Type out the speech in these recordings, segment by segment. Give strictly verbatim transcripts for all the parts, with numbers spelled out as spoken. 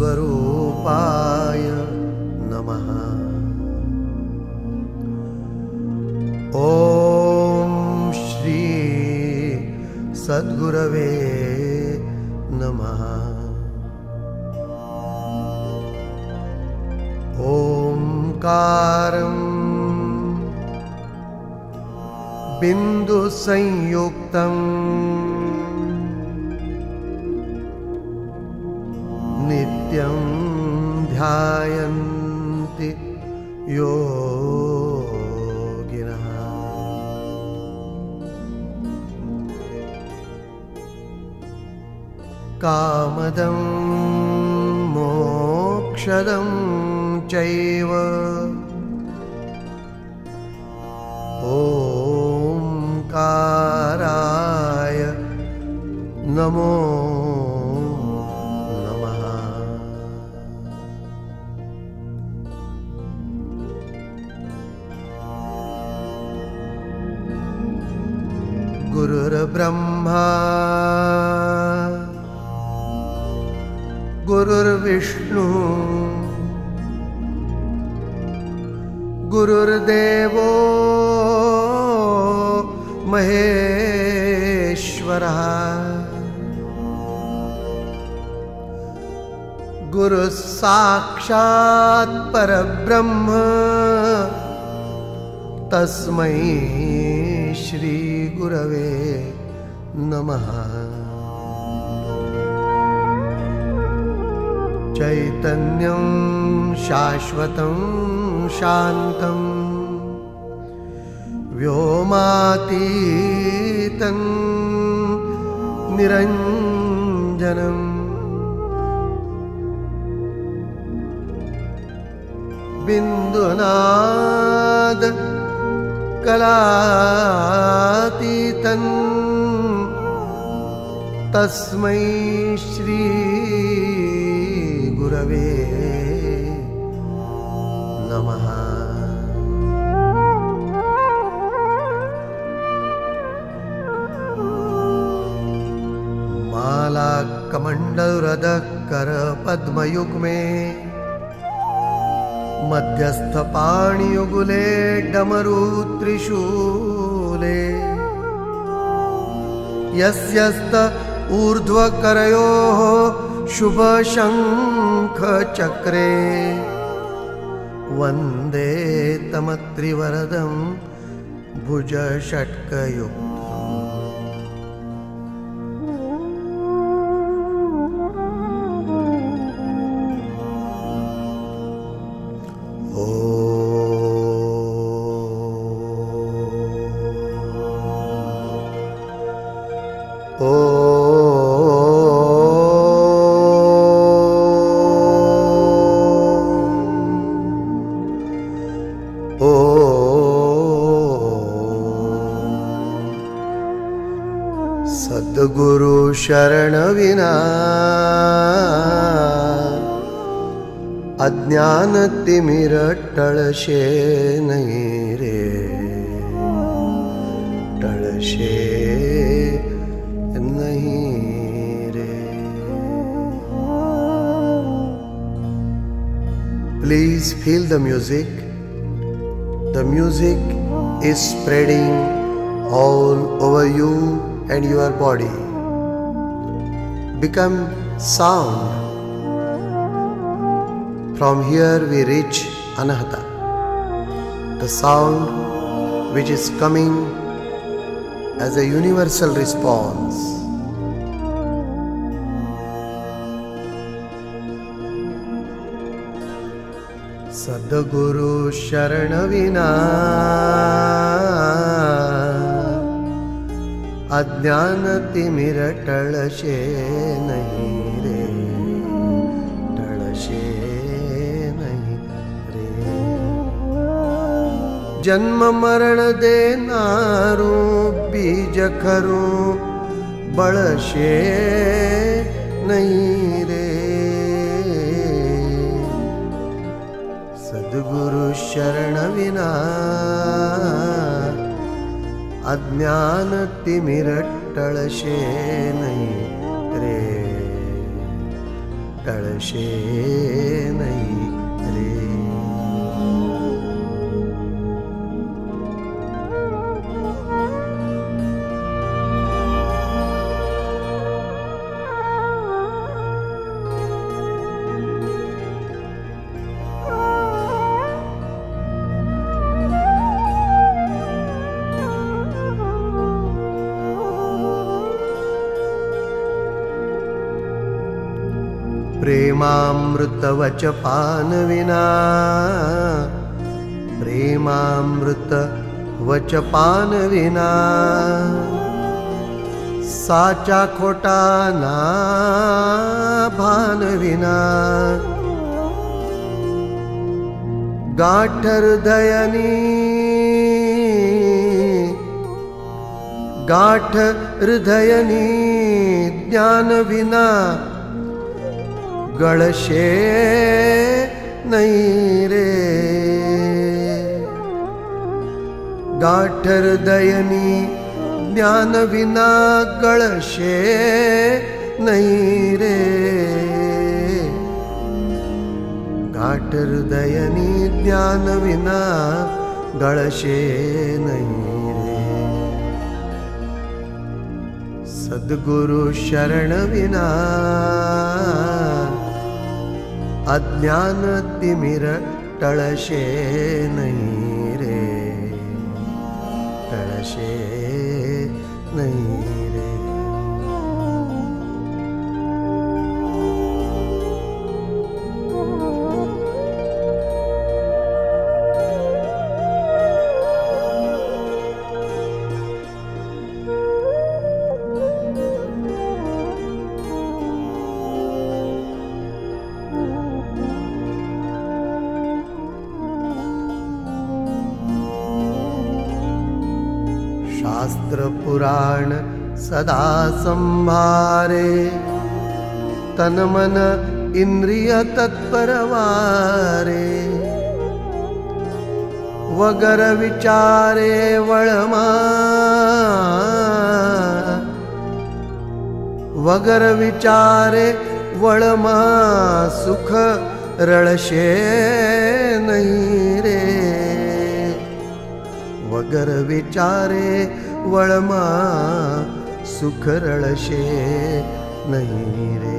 स्वरूपाय नमः। ओम श्री सद्गुरवे नमः। ओंकारं बिंदु संयुक्तं नित्यं ध्यायन्ति योगिनः। कामदं मोक्षदं चैव ओंकाराय नमो नमः। गुरुर्ब्रह्मा गुरुर्विष्णु गुरुर्देवो महेश्वरः। गुरु साक्षात् परब्रह्म तस्मै श्री गुरवे नमः। चैतन्यं शाश्वतं शान्तं व्योमातीतं निरञ्जनं बिन्दुनाद कलातीतं तस्मै श्री गुरवे नमः। माला कमंडलुरदक कर पद्मयुग्मे मध्यस्थ पाणियुगुले डमरू त्रिशूले यस्यस्त ऊर्ध्वकरयोः शुभ शंख चक्रे वंदे तमत्रिवरदं भुज षट्कयुक्तम्। ओ सद्गुरु शरण विना अज्ञान तिमिर टळशे नहीं रे, टळशे नहीं रे। Please feel the music. The music is spreading all over you and your body. Become sound. From here we reach Anahata, the sound which is coming as a universal response. Sadguru Sharan Vina अज्ञान तिमिर टळशे नहीं रे, टळशे नहीं रे। जन्म मरण देनारू बीज खरू बळशे नहीं रे। सद्गुरु शरण विना अज्ञान तिमिर टळशे नहीं रे, टळशे नहीं रे। प्रेमामृत वच पान विना, प्रेमामृत वच पान विना, साचा खोटा ना भान विना, गाठ हृदयनी गाठ हृदयनी ज्ञान विना, गळशे नहीं रे। गाठ हृदयनी ज्ञान विना, गळशे नहीं रे। गाठ हृदयनी ज्ञान विना, गळशे नहीं रे। सद्गुरु शरण विना, अज्ञान तिमिर टळशे नहीं रे, टळशे नहीं रे। शास्त्र पुराण सदा संभारे, तन मन इंद्रिय तत्परवारे। वगर विचारे वळमा, वगर विचारे वळमा, सुख रळशे नहीं रे। वगर विचारे वळमा, सुख रळशे नहीं रे।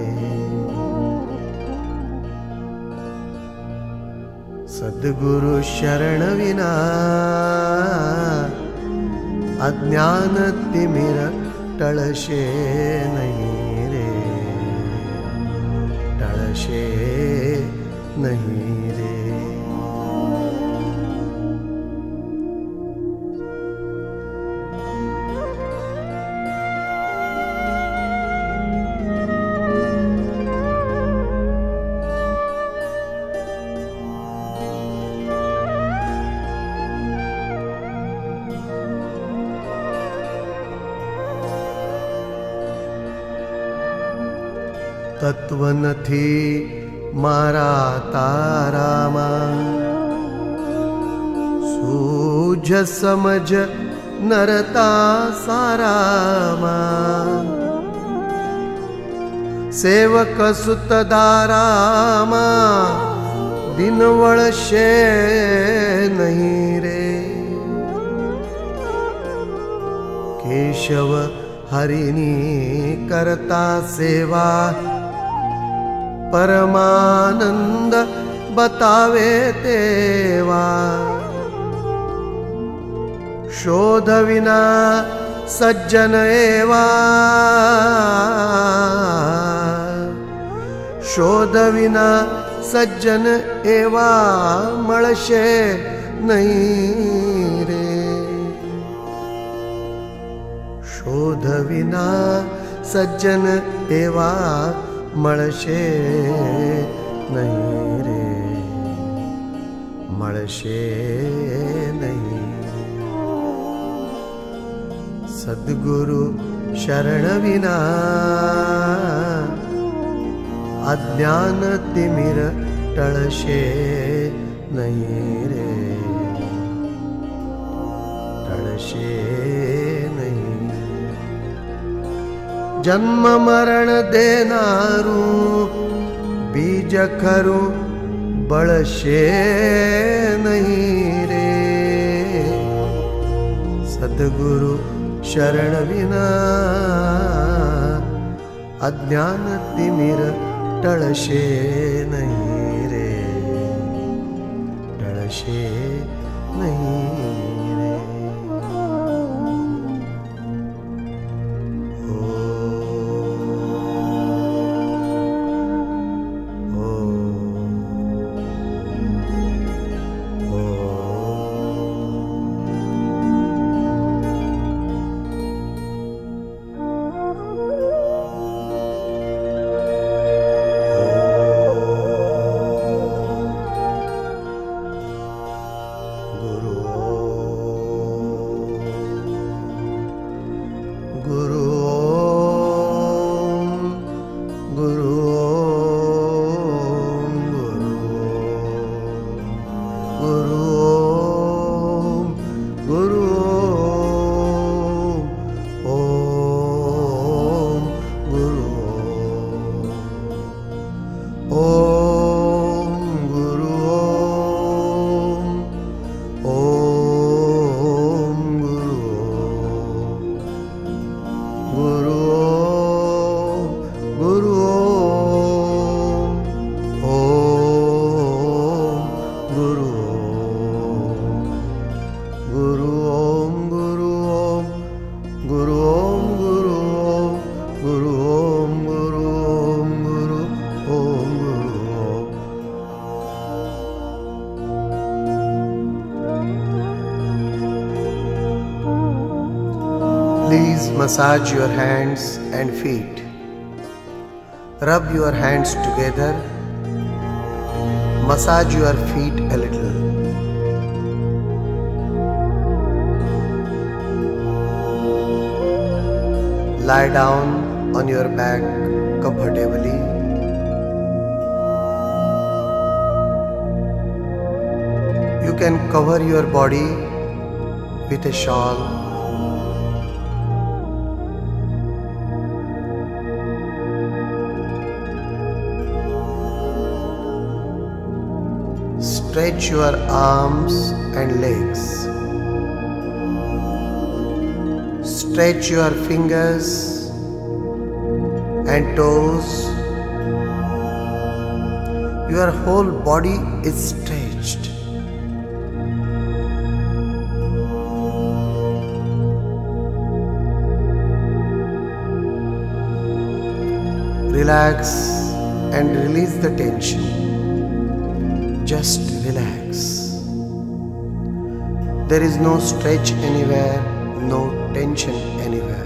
सद्गुरु शरण विना, अज्ञान तिमिर टळशे नहीं रे, टळशे नहीं रे। तत्व नथी मारा तारामा, सूझ समझ नरता सारामा। सेवक सुत दारामा, दिन वळशे नहीं रे। केशव हरिनी करता सेवा, परमानंद बतावे तेवा। शोध विना सज्जन एवा, शोध विना सज्जन एवा, मळशे नहीं रे। शोध विना सज्जन एवा, मळशे नहीं रे, मळशे नहीं। सद्गुरु शरण विना, अज्ञान तिमिर टळशे नहीं रे, टळशे नहीं। जन्म मरण देनारू बीज खरू बळशे नहीं रे, सद्गुरु शरण विना अज्ञान तिमिर टळशे नहीं रे, टळशे नहीं रे। Please massage your hands and feet. Rub your hands together. Massage your feet a little. Lie down on your back comfortably. You can cover your body with a shawl. Stretch your arms and legs. Stretch your fingers and toes. Your whole body is stretched. Relax and release the tension. Just relax. There is no stretch anywhere, no tension anywhere.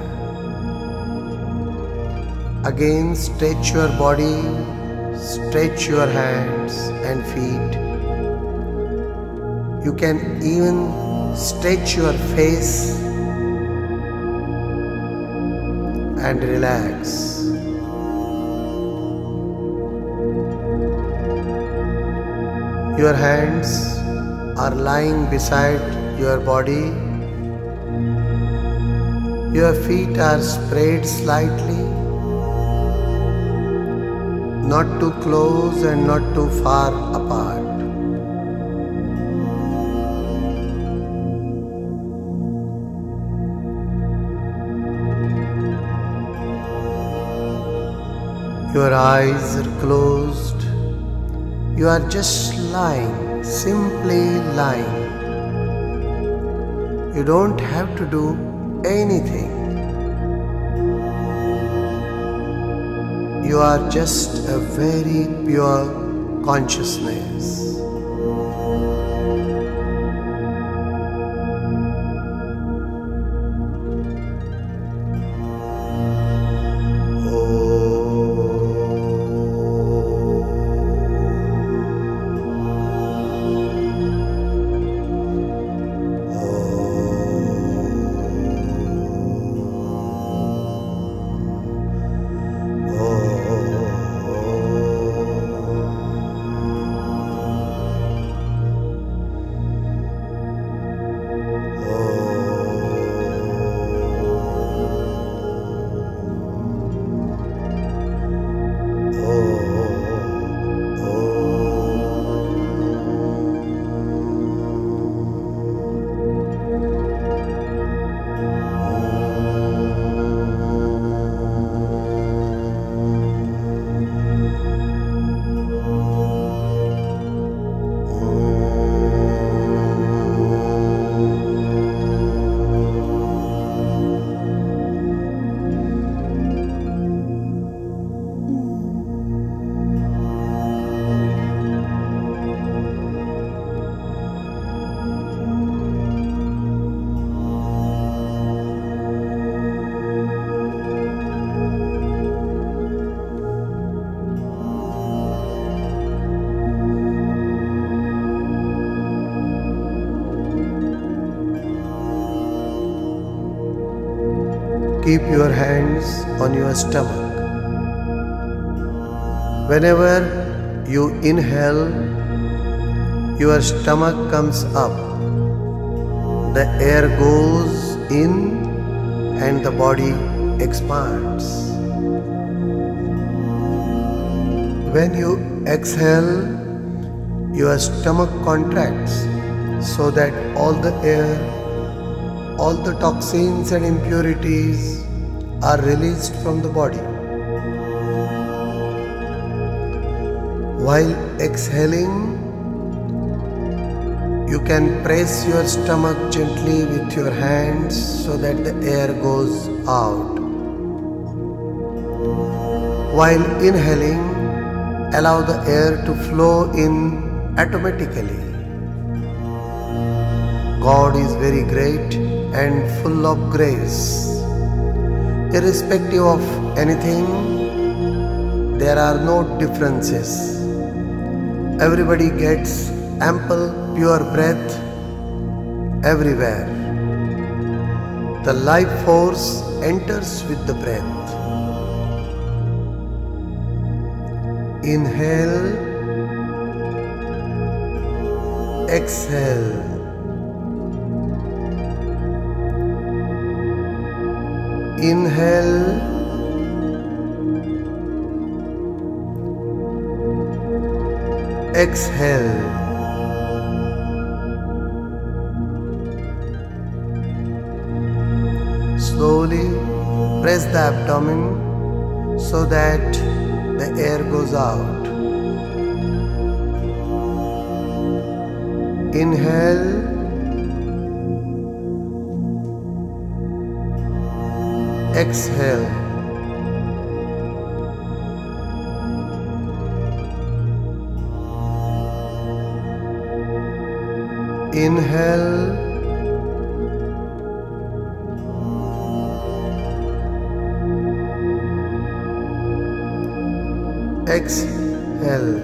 Again, stretch your body, stretch your hands and feet. You can even stretch your face and relax. Your hands are lying beside your body. Your feet are spread slightly, not too close and not too far apart. Your eyes are closed. You are just lying, simply lying. You don't have to do anything. You are just a very pure consciousness. keep your hands on your stomach. Whenever you inhale, your stomach comes up. The air goes in and the body expands. When you exhale, your stomach contracts so that all the air, all the toxins and impurities are released from the body. While exhaling, you can press your stomach gently with your hands so that the air goes out. While inhaling, allow the air to flow in automatically. God is very great and full of grace. Irrespective of anything, there are no differences. Everybody gets ample pure breath everywhere. The life force enters with the breath. Inhale, exhale. Inhale, exhale. Slowly press the abdomen so that the air goes out. Inhale, exhale. Inhale, exhale.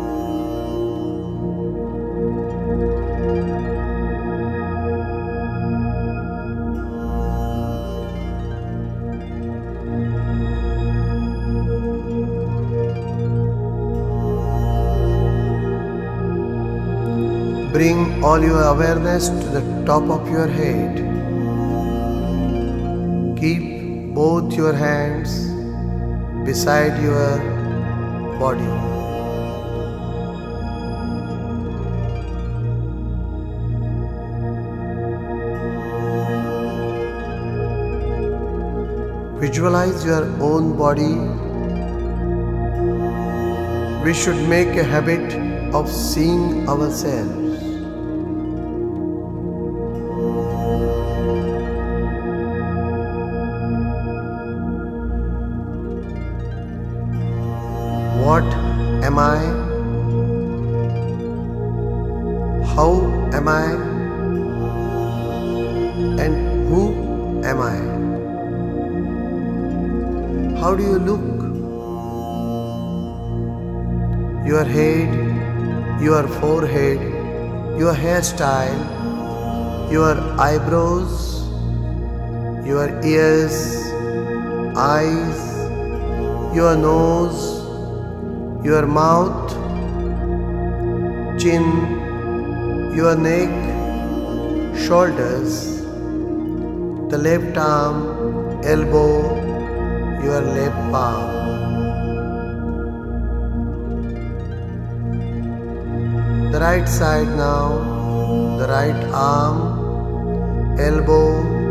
Bring all your awareness to the top of your head. Keep both your hands beside your body. Visualize your own body. We should make a habit of seeing ourselves. What am I? How am I? And who am I? How do you look? Your head, your forehead, your hairstyle, your eyebrows, your ears, eyes, your nose, your mouth, chin, your neck, shoulders, the left arm, elbow, your left palm. The right side now, the right arm, elbow,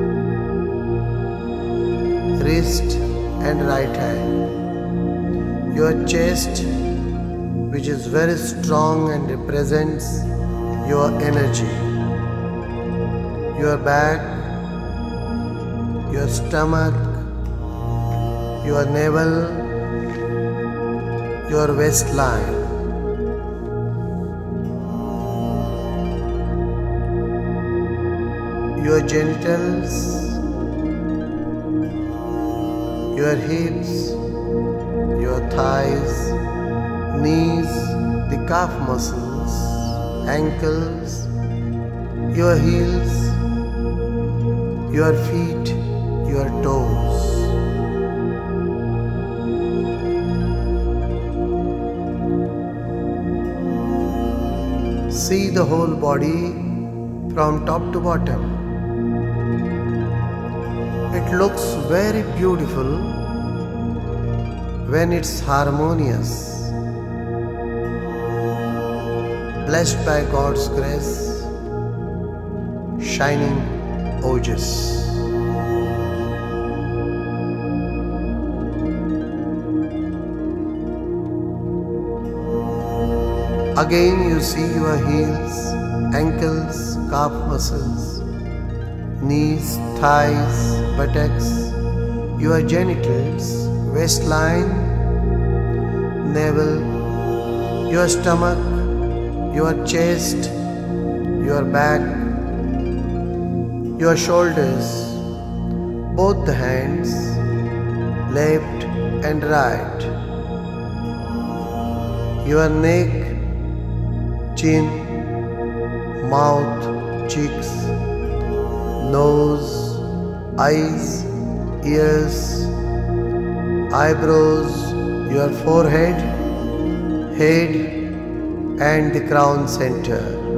wrist and right hand. Your chest, which is very strong and represents your energy. Your back, your stomach, your navel, your waistline. Your genitals, your hips, your thighs, knees, the calf muscles, ankles, your heels, your feet, your toes. See the whole body from top to bottom. It looks very beautiful when it's harmonious, blessed by God's grace, shining ojas. Again you see your heels, ankles, calf muscles, knees, thighs, buttocks, your genitals, waistline, navel, your stomach, your chest, your back, your shoulders, both the hands, left and right, your neck, chin, mouth, cheeks, nose, eyes, ears, eyebrows, your forehead, head and the crown center.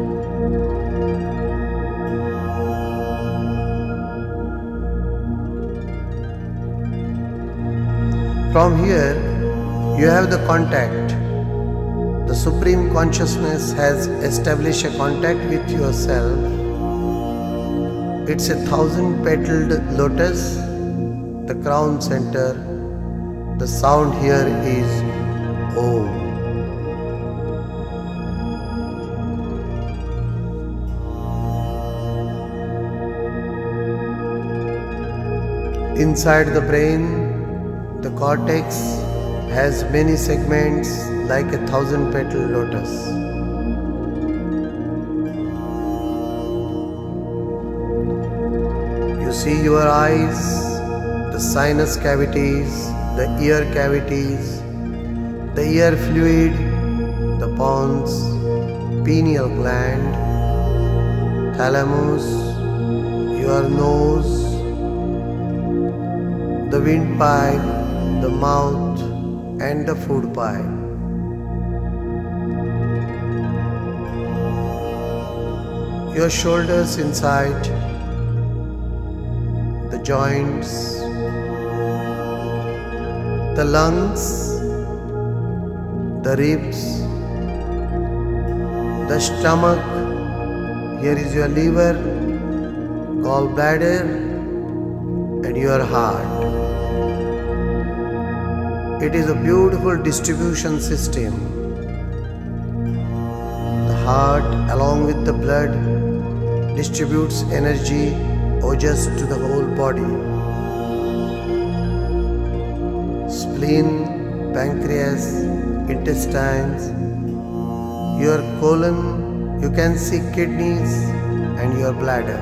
From here you have the contact. The Supreme Consciousness has established a contact with yourself. It's a thousand petaled lotus, the crown center. The sound here is Om. Inside the brain, the cortex has many segments like a thousand petal lotus. You see your eyes, the sinus cavities, the ear cavities, the ear fluid, the pons, pineal gland, thalamus, your nose, the windpipe, the mouth and the food pipe. Your shoulders inside, the joints, the lungs, the ribs, the stomach, here is your liver, gallbladder and your heart. It is a beautiful distribution system. The heart along with the blood distributes energy, ojas to the whole body. Spleen, pancreas, intestines, your colon, you can see kidneys and your bladder.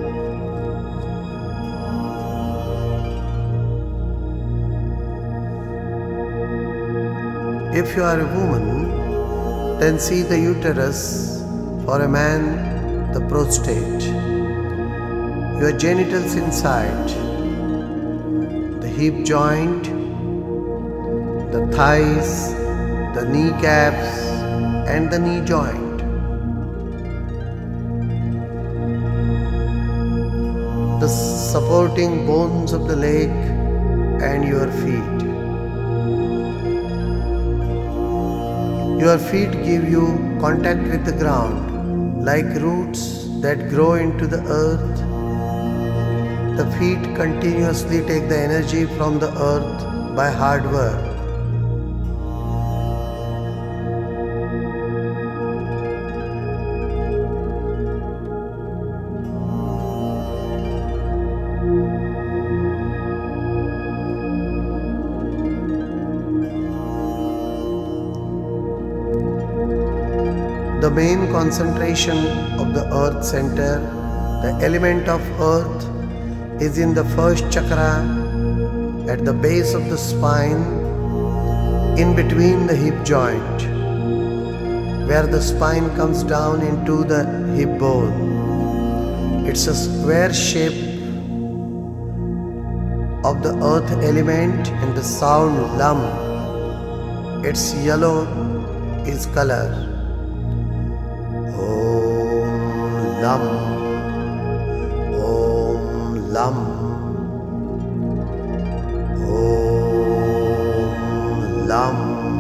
If you are a woman, then see the uterus. For a man, the prostate. Your genitals inside, the hip joint, the thighs, the kneecaps and the knee joint. The supporting bones of the leg and your feet. Your feet give you contact with the ground, like roots that grow into the earth. The feet continuously take the energy from the earth by hard work. The main concentration of the earth center, the element of earth, is in the first chakra at the base of the spine, in between the hip joint, where the spine comes down into the hip bone. It's a square shape of the earth element, and the sound lam, its yellow is color. Lam, Om Lam, Om Lam.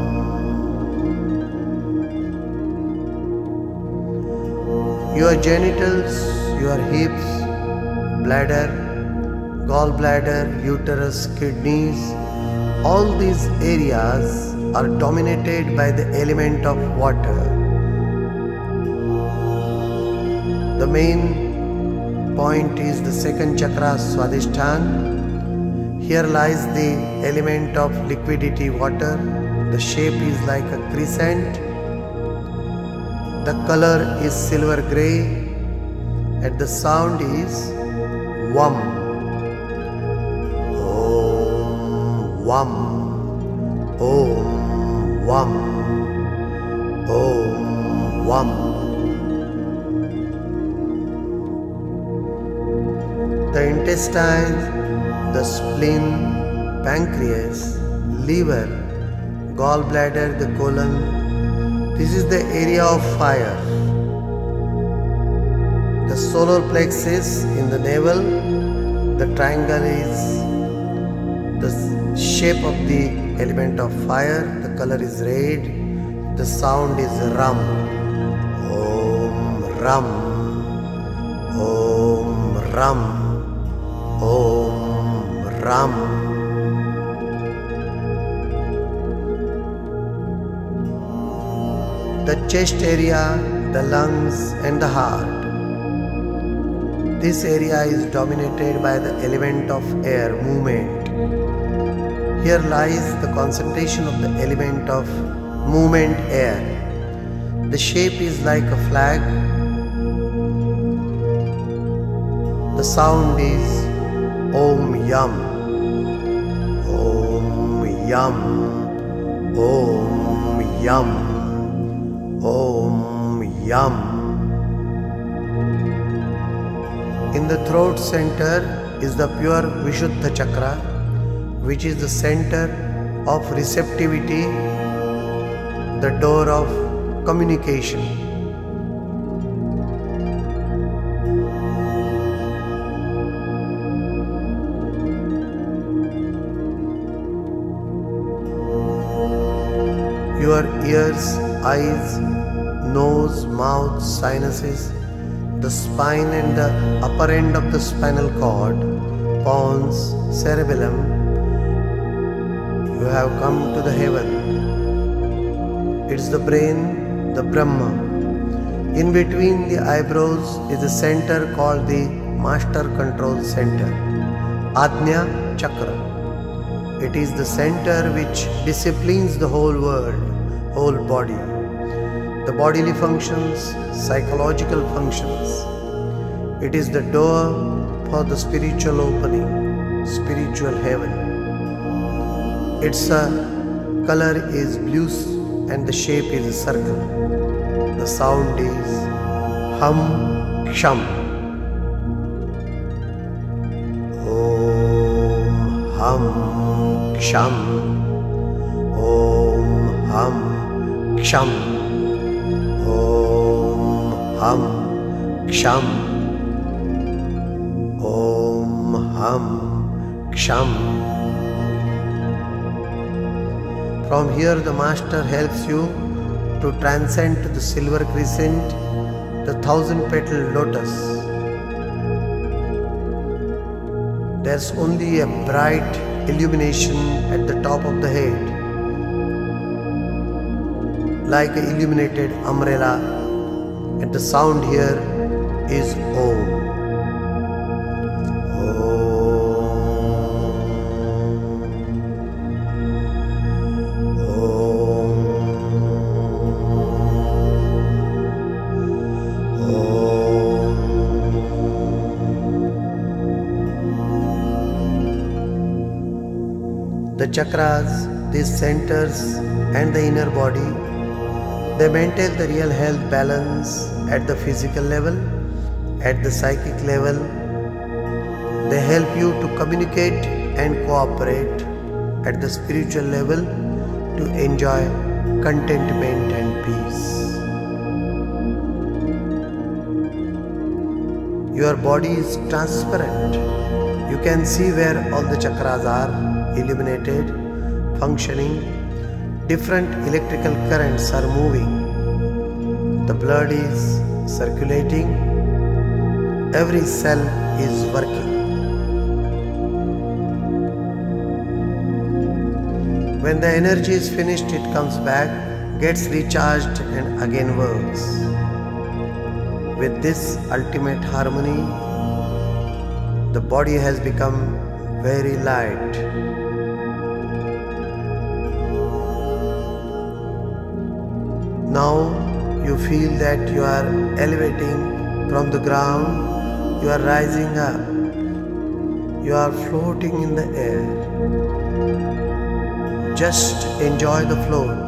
Your genitals, your hips, bladder, gallbladder, uterus, kidneys, all these areas are dominated by the element of water. The main point is the second chakra, Swadhisthana. Here lies the element of liquidity, water. The shape is like a crescent. The color is silver grey, and the sound is Vam. Om Vam. Om Vam. Om Vam. The intestines, the spleen, pancreas, liver, gallbladder, the colon. This is the area of fire. The solar plexus in the navel, the triangle is the shape of the element of fire. The color is red. The sound is Ram. Om Ram. Om Ram. Om Ram. The chest area, the lungs and the heart. This area is dominated by the element of air, movement. Here lies the concentration of the element of movement, air. The shape is like a flag. The sound is Om Yam. Om Yam. Om Yam. Om Yam. In the throat center is the pure Vishuddha chakra, which is the center of receptivity, the door of communication. Your ears, eyes, nose, mouth, sinuses, the spine and the upper end of the spinal cord, pons, cerebellum, you have come to the heaven. It's the brain, the Brahma. In between the eyebrows is the center called the Master Control Center, Ajna Chakra. It is the center which disciplines the whole world, whole body. The bodily functions, psychological functions. It is the door for the spiritual opening, spiritual heaven. Its uh, color is blue and the shape is a circle. The sound is Hum Ksham. Om Hum Ksham. Om Hum Ksham. Om Hum Ksham. Om Hum Ksham. From here the Master helps you to transcend to the silver crescent, the thousand petal lotus. There's only a bright illumination at the top of the head, like an illuminated umbrella, and the sound here is Om. The chakras, these centers and the inner body, they maintain the real health balance at the physical level, at the psychic level. They help you to communicate and cooperate at the spiritual level to enjoy contentment and peace. Your body is transparent. You can see where all the chakras are illuminated, functioning. Different electrical currents are moving. The blood is circulating. Every cell is working. When the energy is finished, it comes back, gets recharged and again works. With this ultimate harmony, the body has become very light. Now you feel that you are elevating from the ground, you are rising up, you are floating in the air. Just enjoy the float.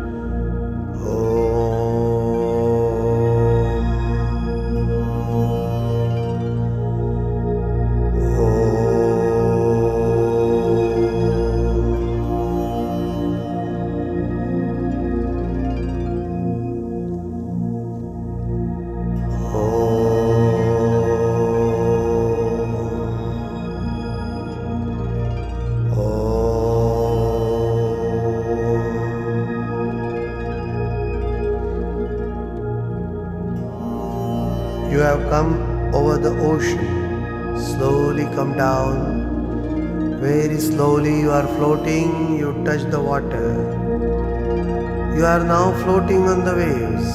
You have come over the ocean. Slowly come down. Very slowly you are floating. You touch the water. You are now floating on the waves.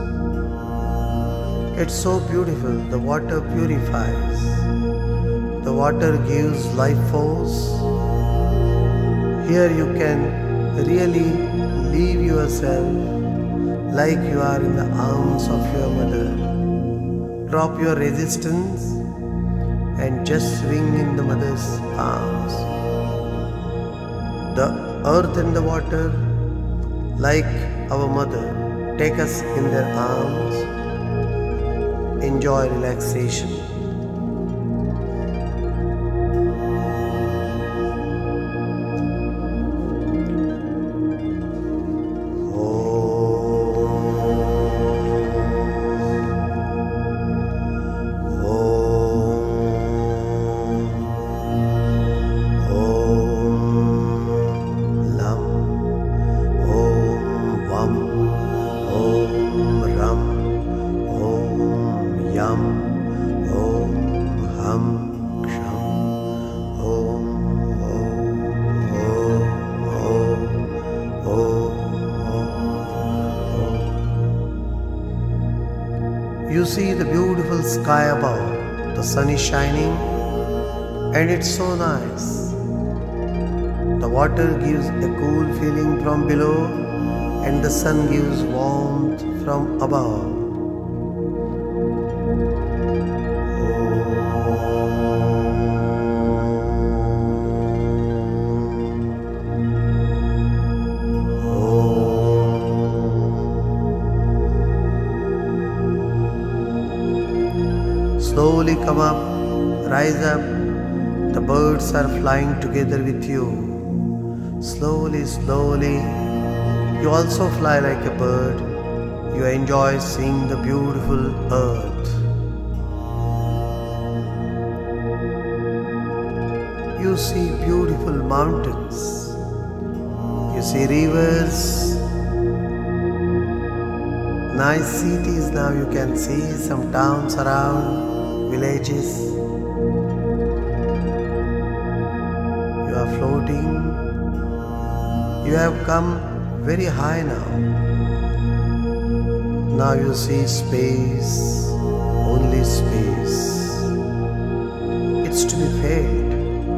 It's so beautiful. The water purifies. The water gives life force. Here you can really leave yourself like you are in the arms of your mother. Drop your resistance and just swing in the mother's arms. The earth and the water, like our mother, take us in their arms. Enjoy relaxation. You see the beautiful sky above. The sun is shining and it's so nice. The water gives a cool feeling from below and the sun gives warmth from above. Slowly come up, rise up. The birds are flying together with you. Slowly, slowly, you also fly like a bird. You enjoy seeing the beautiful earth. You see beautiful mountains. You see rivers. Nice cities now you can see, some towns around. Villages. You are floating. You have come very high now. Now you see space, only space. It's to be felt.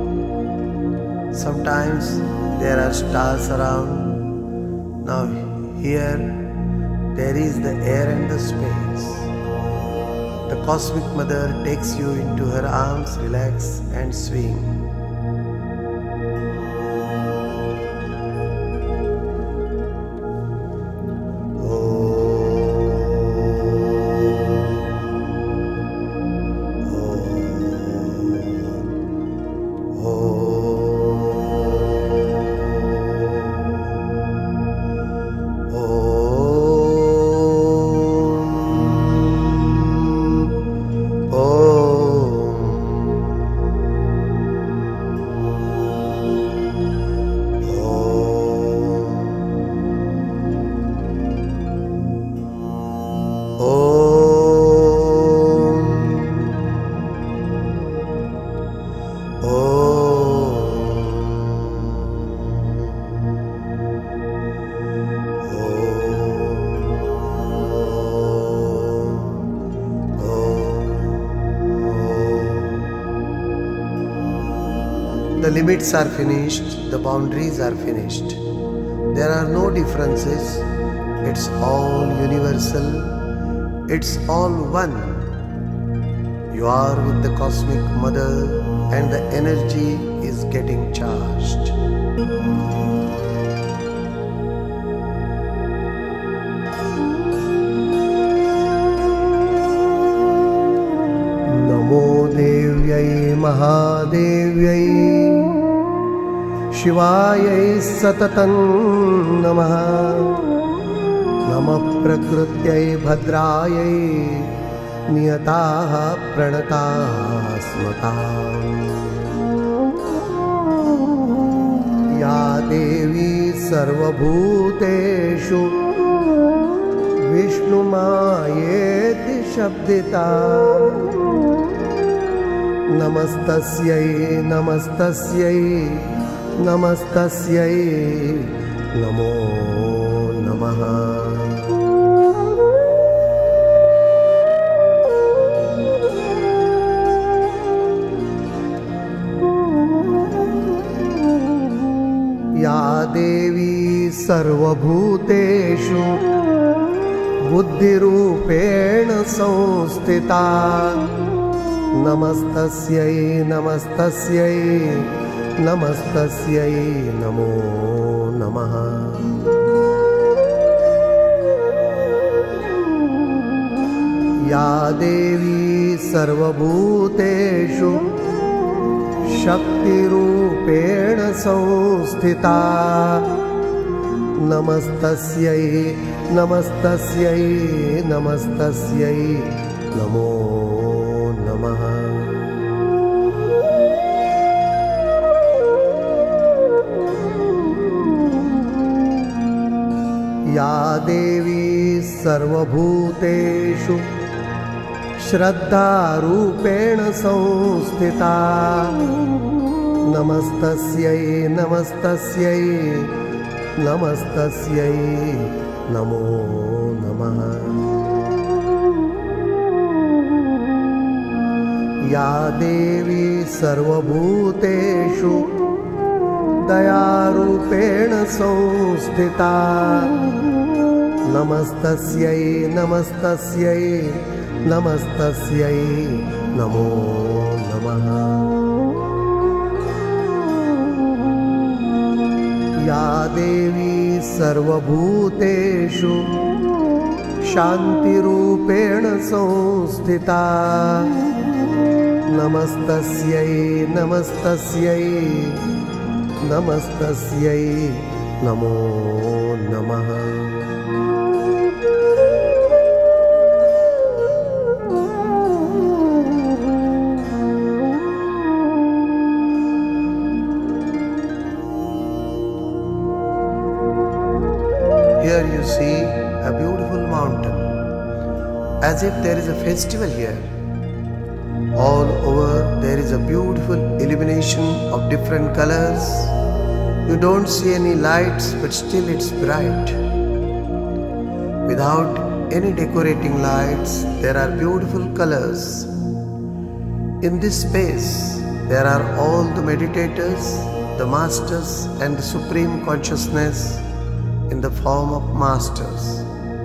Sometimes there are stars around. Now here there is the air and the space. The Cosmic Mother takes you into her arms, relax and swing. Oh The limits are finished, the boundaries are finished. There are no differences. It's all universal. It's all one. You are with the cosmic mother and the energy is getting charged. Namo Devyai Mahadevyai Shivayai Satatan Namaha Namah Prakrutyai Bhadrayai Niyataha Pranataha Smataha Ya Devi Sarvabhuteshu Vishnu Mayeti Shabdita Namastasyai Namastasyai Namastasyai Namo Namaha Ya Devi Sarvabhuteshu Buddhirupena Samstita Namastasyai Namastasyai Namastasyai Namo Namaha Ya Devi Sarvabhuteshu Shakti Rupena Samstita Namastasyai Namastasyai Namastasyai Namo Namaha Ya Devi Sarvabhuteshu Shraddha Rupena Samstita Namastasyai Namastasyai Namastasyai Namo Namaha Ya Devi Sarvabhuteshu Dayarupena Samstita Namastasyai Namastasyai Namastasyai Namo Namaha Ya Devi Sarvabhuteshu Shanti Rupena Samstita Namastasyai Namastasyai Namastasyai Namo Namaha Here you see a beautiful mountain, as if there is a festival here. All over there is a beautiful illumination of different colors. You don't see any lights, but still it's bright. Without any decorating lights, there are beautiful colors. In this space, there are all the meditators, the masters and the supreme consciousness in the form of masters.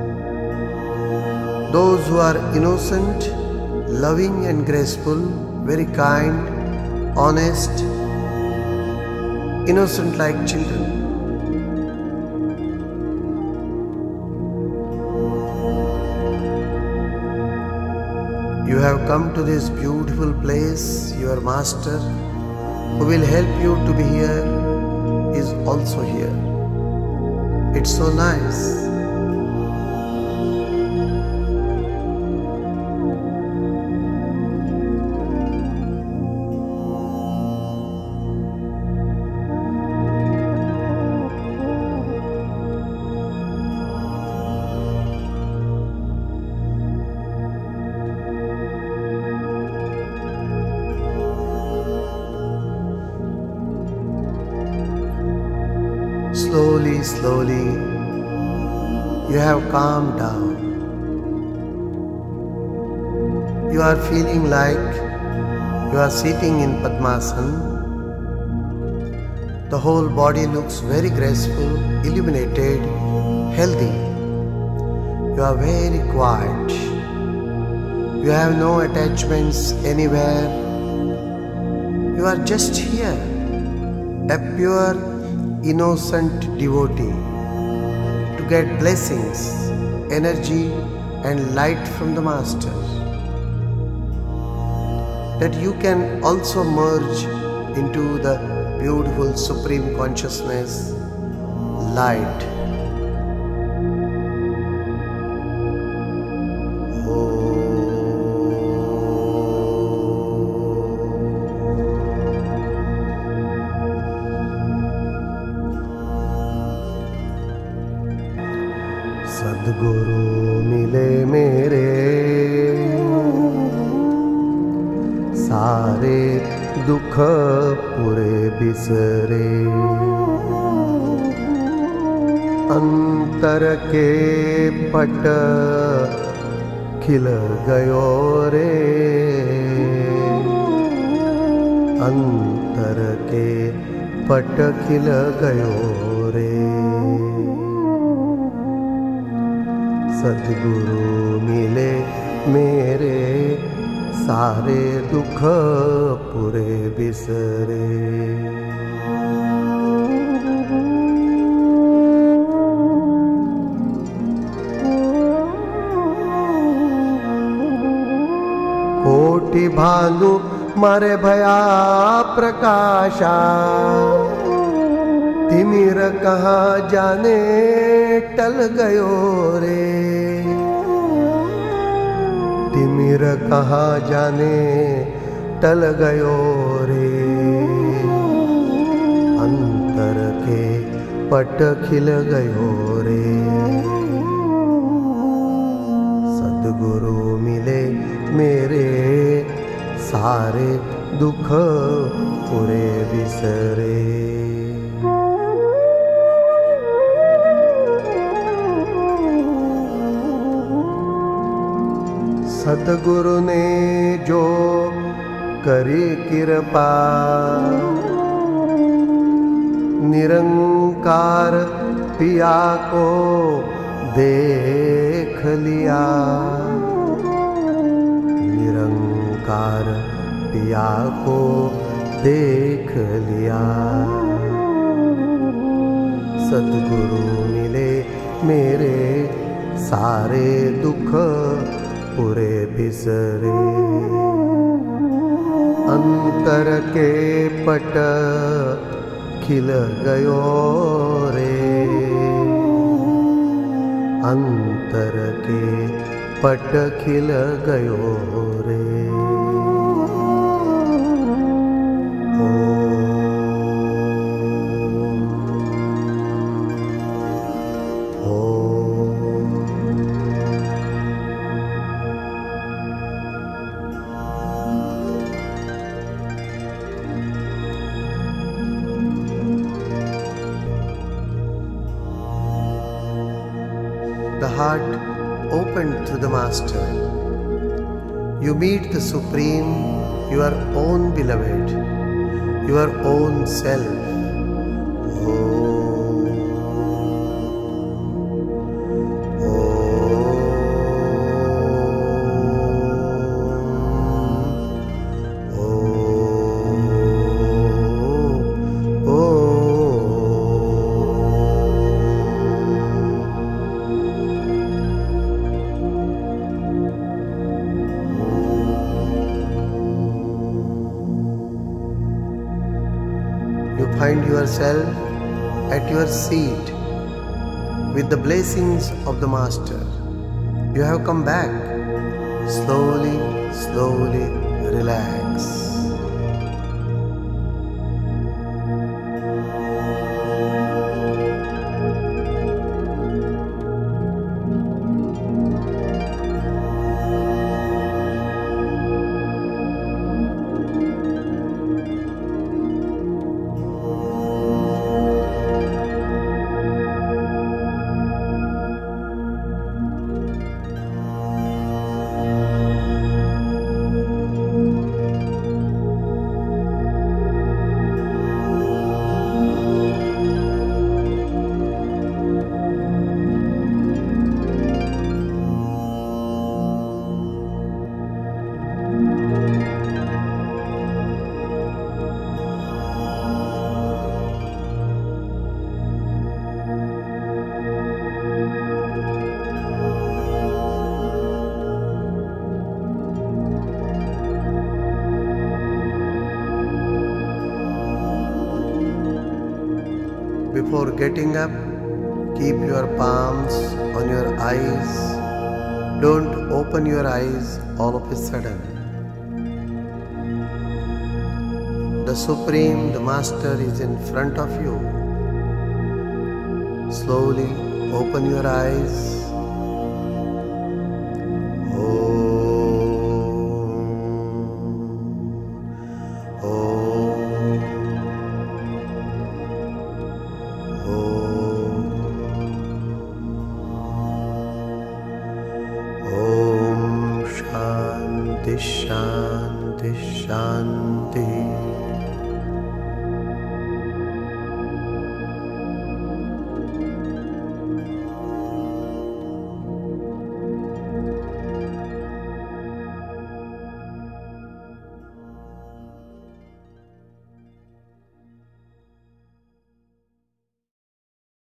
Those who are innocent, loving and graceful, very kind, honest, innocent like children. You have come to this beautiful place. Your master, who will help you to be here, is also here. It's so nice. Slowly, slowly, you have calmed down. You are feeling like you are sitting in Padmasana. The whole body looks very graceful, illuminated, healthy. You are very quiet. You have no attachments anywhere. You are just here, a pure, innocent devotee, to get blessings, energy and light from the Master, that you can also merge into the beautiful Supreme Consciousness, light. सद्गुरु मिले मेरे, सारे दुख पूरे बिसरे, अंतर के पट खिल गयो रे, अंतर के पट खिल गयो रे। सद्गुरु मिले मेरे, सारे दुख पूरे बिसरे। कोटि भानु मारे भया प्रकाशा, तिमिर कहाँ जाने टल गयो रे, तिमिर कहाँ जाने टल गयो रे, अंतर के पट खिल गयो रे। सद्गुरु मिले मेरे, सारे दुख पूरे बिसरे। सद्गुरु ने जो करी कृपा, निरंकार पिया को देख लिया, निरंकार पिया को देख लिया। सद्गुरु मिले मेरे, सारे दुख पूरे बिसरे, अंतर के पट खिल गयो रे, अंतर के पट खिल गयो रे। The heart opened to the Master. You meet the Supreme, your own beloved, your own self. Oh. You find yourself at your seat with the blessings of the Master. You have come back. Slowly, slowly relax. Before getting up, keep your palms on your eyes. Don't open your eyes all of a sudden. The Supreme, the Master is in front of you. Slowly open your eyes. Shanti, Shanti, Shanti.